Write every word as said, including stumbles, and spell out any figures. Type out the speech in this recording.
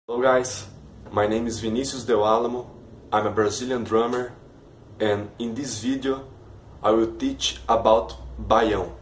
Hello guys, my name is Vinicius Del Alamo. I'm a Brazilian drummer, and in this video I will teach about Baião.